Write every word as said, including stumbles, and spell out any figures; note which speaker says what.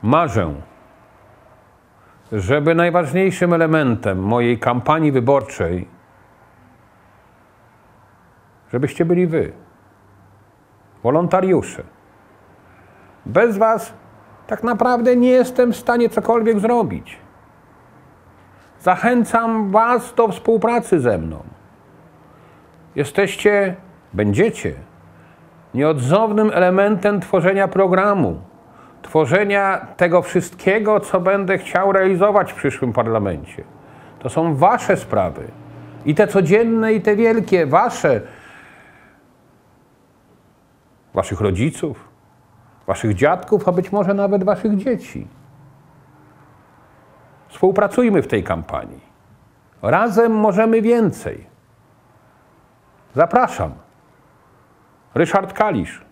Speaker 1: Marzę, żeby najważniejszym elementem mojej kampanii wyborczej, żebyście byli wy, wolontariusze. Bez was tak naprawdę nie jestem w stanie cokolwiek zrobić. Zachęcam was do współpracy ze mną. Jesteście, będziecie nieodzownym elementem tworzenia programu, tworzenia tego wszystkiego, co będę chciał realizować w przyszłym parlamencie. To są wasze sprawy. I te codzienne, i te wielkie, wasze, waszych rodziców, waszych dziadków, a być może nawet waszych dzieci. Współpracujmy w tej kampanii. Razem możemy więcej. Zapraszam. Ryszard Kalisz.